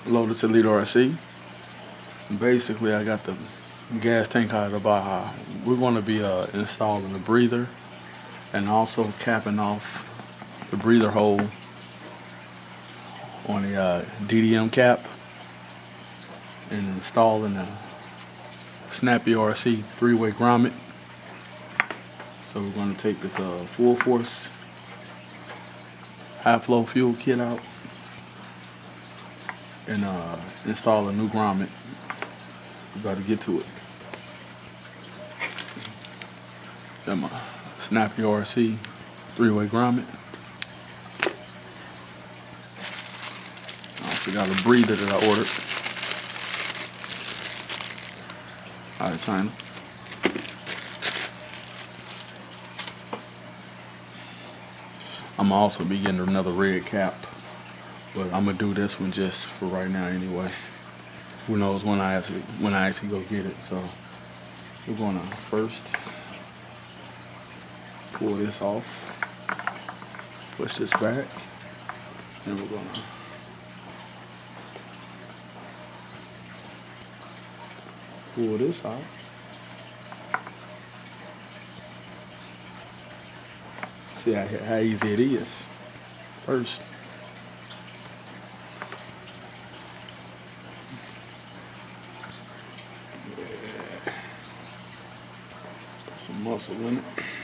Loaded Toledo RC. Basically, I got the gas tank out of the Baja. We're going to be installing the breather and also capping off the breather hole on the DDM cap and installing the Snappy RC 3-way grommet. So we're going to take this full force high flow fuel kit out and install a new grommet. We're about to get to it. Got my Snappy RC 3-way grommet. I also got a breather that I ordered out of China. I'm also be getting another red cap, but I'm gonna do this one just for right now anyway. Who knows when I actually go get it. So we're gonna first pull this off, push this back, and we're gonna pull this out. See how easy it is. First, put some muscle in it.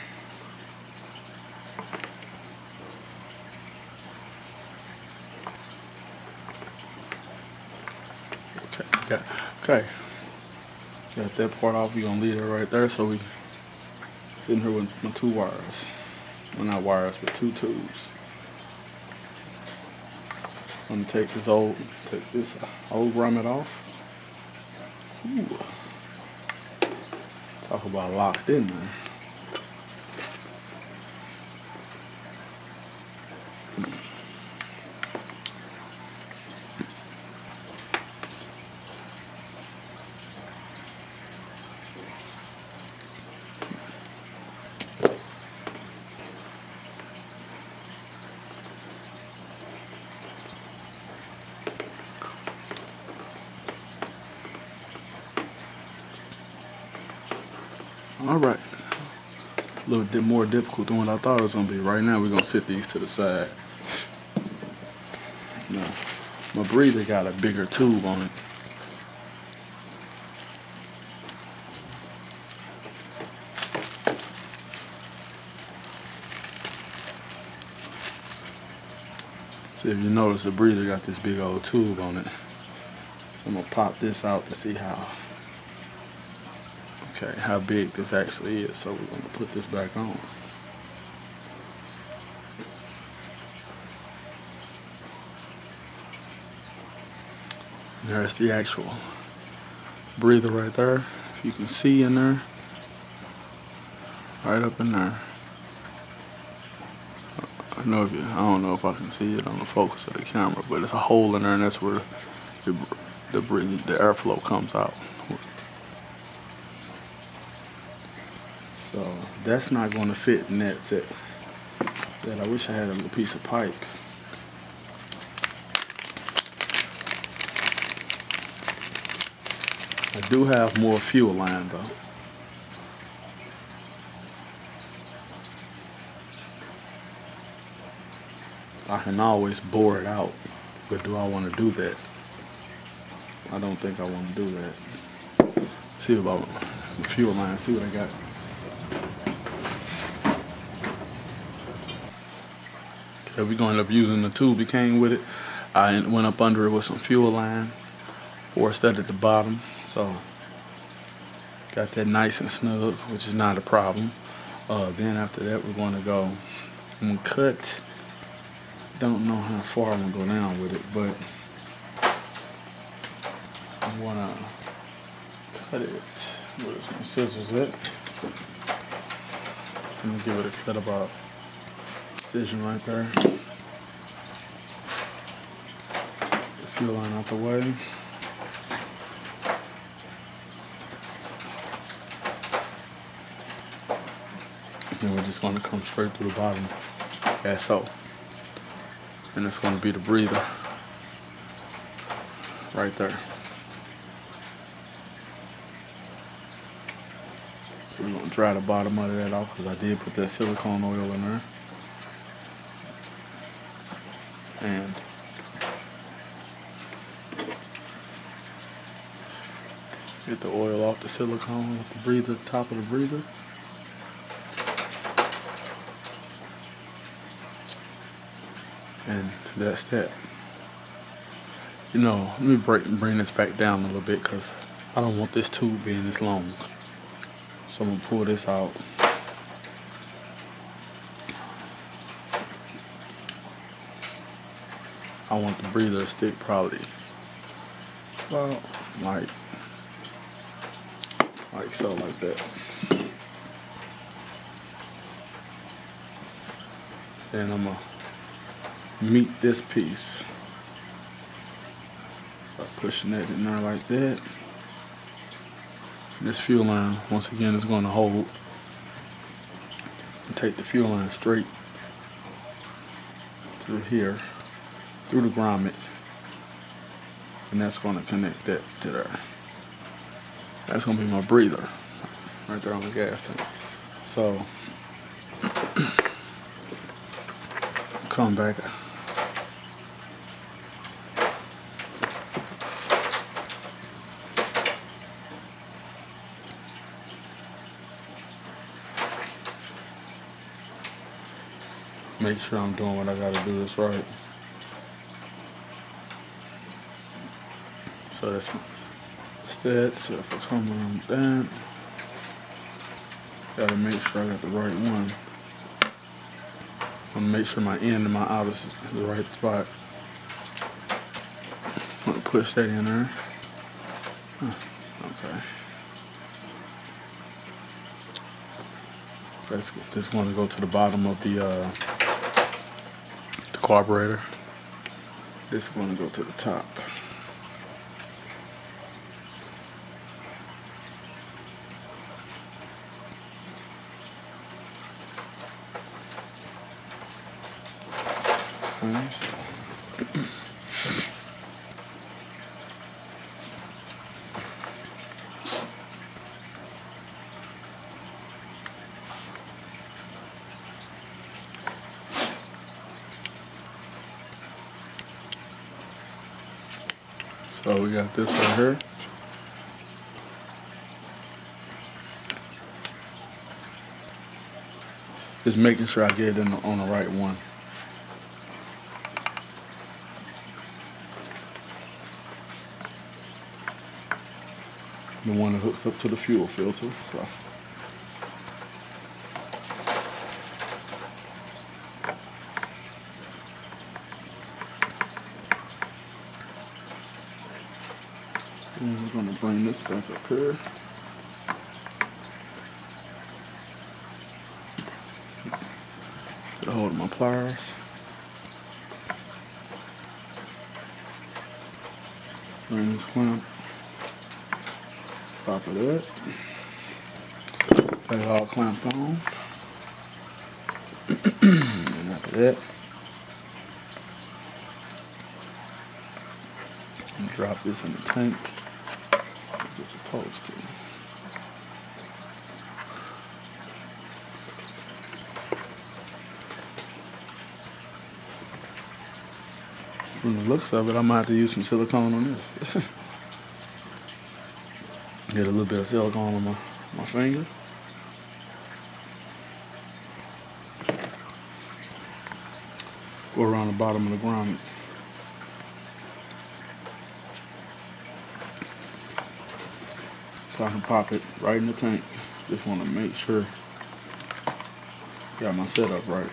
Okay. Got that part off. We're gonna leave it right there. So we sitting here with my 2 wires. Well, not wires, but 2 tubes. I'm gonna take this old grommet off. Ooh. Talk about locked in, man. All right, a little bit more difficult than what I thought it was gonna be. Right now, we're gonna set these to the side. Now, my breather got a bigger tube on it. So if you notice, the breather got this big old tube on it. So I'm gonna pop this out to see how big this actually is. So we're gonna put this back on. There's the actual breather right there. If you can see in there, right up in there. I don't know if I can see it on the focus of the camera, but it's a hole in there, and that's where the airflow comes out. So that's not going to fit in that set. I wish I had a little piece of pipe. I do have more fuel line though. I can always bore it out, but do I want to do that? I don't think I want to do that. See about the fuel line, see what I got. Okay, we're going to end up using the tube that came with it. I went up under it with some fuel line, forced that at the bottom, so got that nice and snug, which is not a problem. Then after that, we're going to go and cut. Don't know how far I'm gonna go down with it, but I wanna cut it. Where's my scissors at? So I'm gonna give it a cut about incision right there. The fuel line out the way. And we're just gonna come straight through the bottom, as so. And it's going to be the breather. right there. So we're gonna dry the bottom of that off because I did put that silicone oil in there. And get the oil off the silicone with the breather, top of the breather. And that's that. You know, let me bring this back down a little bit because I don't want this tube being this long. So I'm gonna pull this out. I want the breather to stick probably about like so, like that. Then I'm gonna meet this piece by pushing that in there like that. This fuel line, once again, is going to hold and take the fuel line straight through here, through the grommet, and that's going to connect that to there. That's going to be my breather right there on the gas tank. So come back. Make sure I'm doing what I gotta do this right. So that's that. So if I come around that, gotta make sure I got the right one. I'm gonna make sure my in and my out is the right spot. I'm gonna push that in there. Okay. That's just gonna go to the bottom of the carburetor. This is going to go to the top. So we got this right here. Just making sure I get it on the right one. The one that hooks up to the fuel filter. So. And we're going to bring this back up here. Get a hold of my pliers. Bring this clamp. Top of that. Got it all clamped on. And after that, drop this in the tank. As it's supposed to. From the looks of it, I might have to use some silicone on this. Get a little bit of silicone on my finger. Go around the bottom of the grommet. So I can pop it right in the tank. Just want to make sure I got my setup right.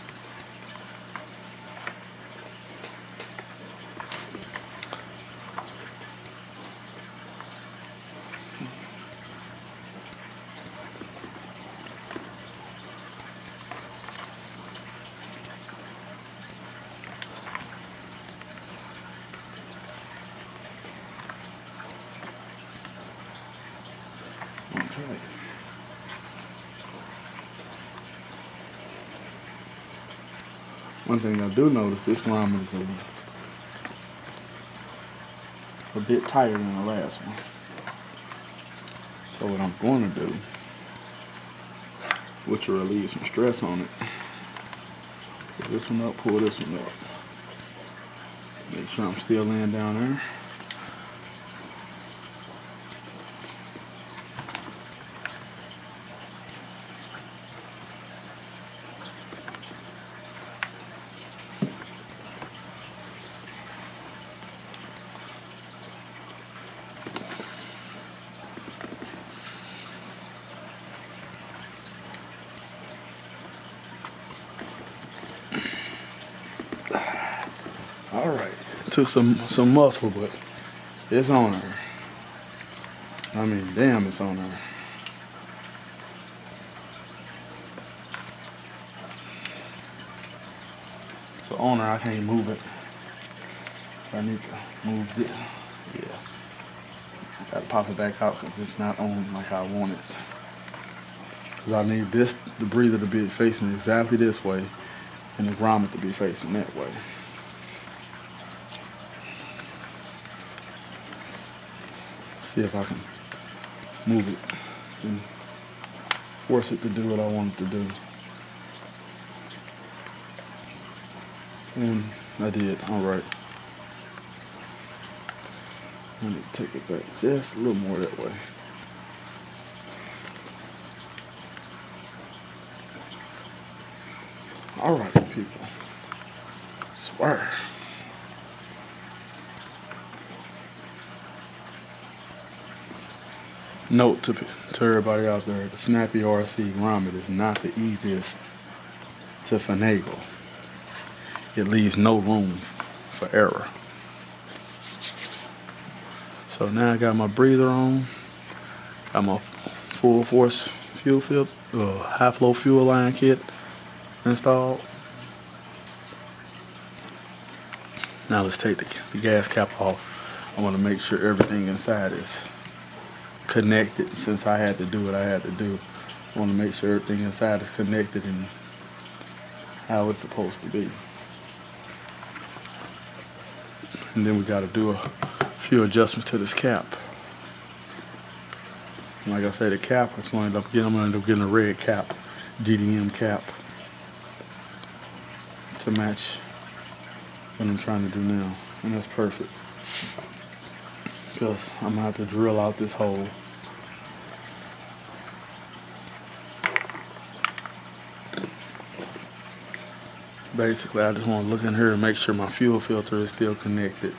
Okay. One thing I do notice, this grommet is a bit tighter than the last one. So what I'm going to do, which will relieve some stress on it, pull this one up, pull this one up. Make sure I'm still laying down there. All right, took some muscle, but it's on her. I mean, damn, it's on her. So on her, I can't move it. I need to move it. Yeah, gotta pop it back out because it's not on like I want it. Because I need the breather to be facing exactly this way, and the grommet to be facing that way. See if I can move it and force it to do what I want it to do. And I did. All right. I need to take it back just a little more that way. All right, people. Swear. Note to everybody out there, the Snappy RC grommet is not the easiest to finagle. It leaves no room for error. So now I got my breather on, got my full force fuel filter, high flow fuel line kit installed. Now let's take the gas cap off. I want to make sure everything inside is connected. Since I had to do what I had to do, I want to make sure everything inside is connected and how it's supposed to be. And then we got to do a few adjustments to this cap. Like I said, the cap, I'm going to end up getting a red cap, DDM cap, to match what I'm trying to do now. And that's perfect, because I'm going to have to drill out this hole. Basically, I just want to look in here and make sure my fuel filter is still connected,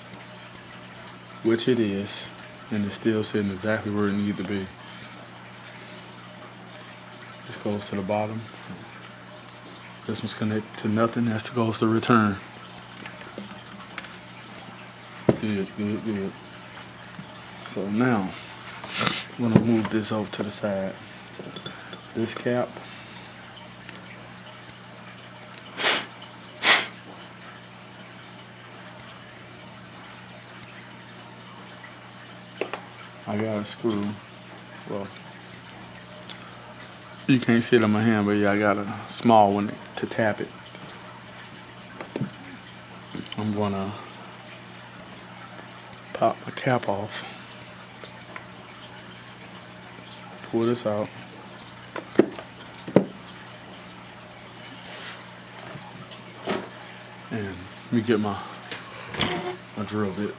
which it is, and it's still sitting exactly where it needs to be. This goes to the bottom. This one's connected to nothing. That goes to return. Good, good, good. So now, I'm gonna move this over to the side. This cap. I got a screw. Well, you can't see it on my hand, but yeah, I got a small one to tap it. I'm gonna pop my cap off, pull this out, and let me get my drill bit.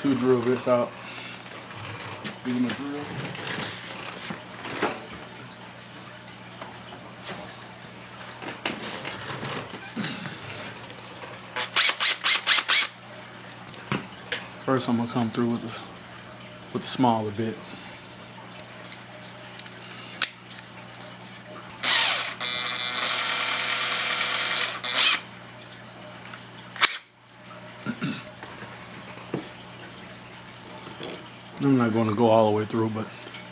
2 drill bits out. Give them a drill. First, I'm gonna come through with the smaller bit. I'm not going to go all the way through, but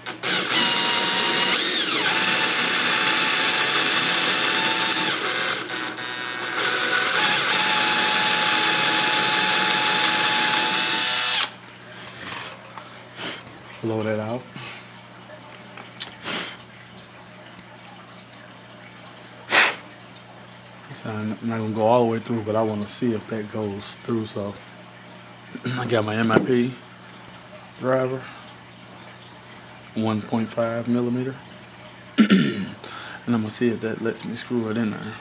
blow that out. So I'm not going to go all the way through, but I want to see if that goes through. So I got my MIP driver, 1.5 millimeter, and I'm going to see if that lets me screw it in there.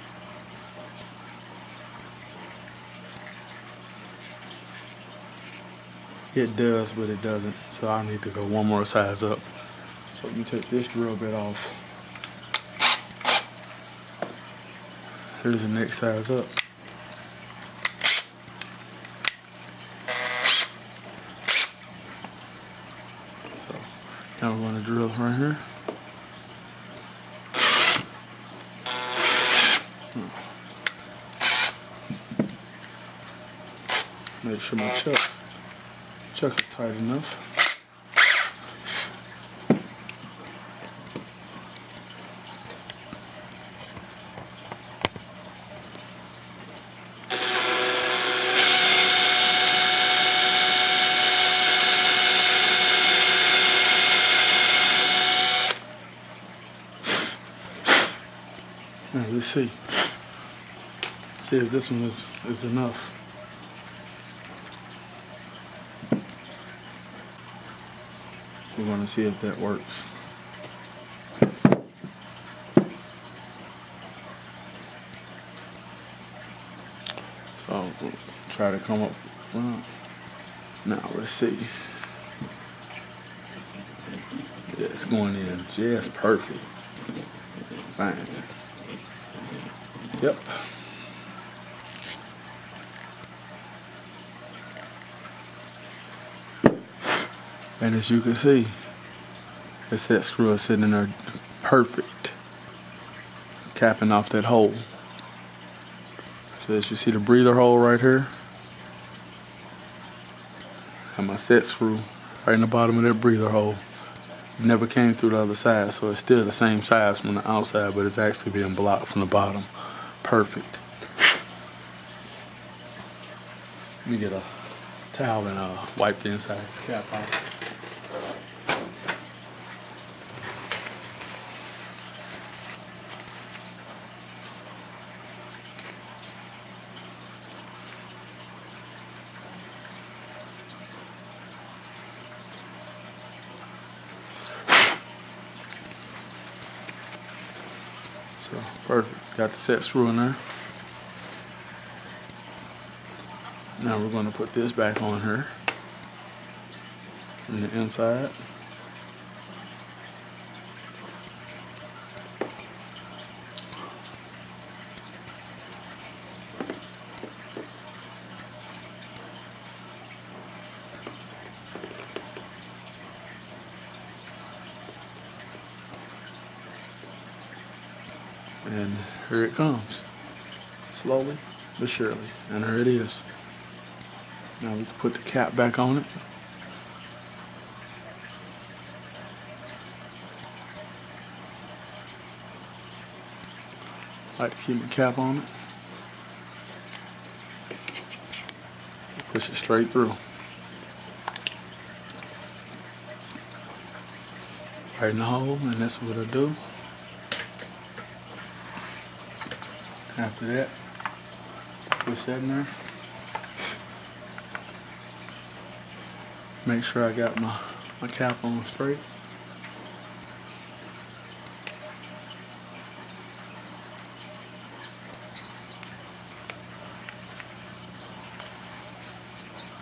It does, but it doesn't. So I need to go one more size up. So let me take this drill bit off. Here's the next size up. So now we're going to drill right here. Make sure my chuck is tight enough. Now let's see. See if this one is enough. We're going to see if that works. So we'll try to come up front. Now let's see. Yeah, it's going in just perfect. Fine. Yep. And as you can see, the set screw is sitting in there perfect, capping off that hole. So as you see the breather hole right here, and my set screw right in the bottom of that breather hole. It never came through the other side, so it's still the same size from the outside, but it's actually being blocked from the bottom. Perfect. Let me get a towel and wipe the inside cap off. So perfect. Got the set screw in there. Now we're going to put this back on here from the inside. And here it comes, slowly but surely, and here it is. Now we can put the cap back on it. I like to keep my cap on it. Push it straight through. Right in the hole, and that's what I do. After that, push that in there. Make sure I got my cap on straight.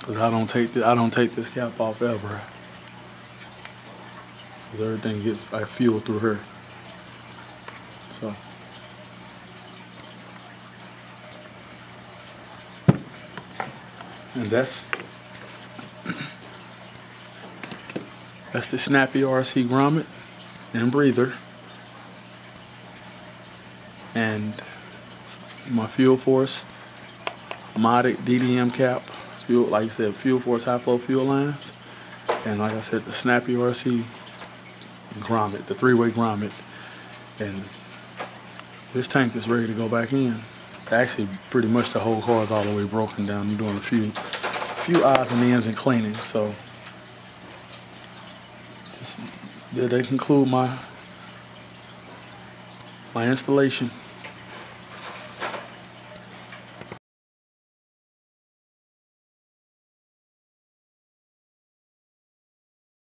Cause I don't take this cap off ever. Cause everything gets like fuel through her. So. And that's the Snappy RC grommet and breather. And my Fuel Force modded DDM cap, fuel, like I said, Fuel Force high flow fuel lines. And like I said, the Snappy RC grommet, the 3-way grommet. And this tank is ready to go back in. Actually, pretty much the whole car is all the way broken down. I'm doing a few odds and ends and cleaning. So did they conclude my installation?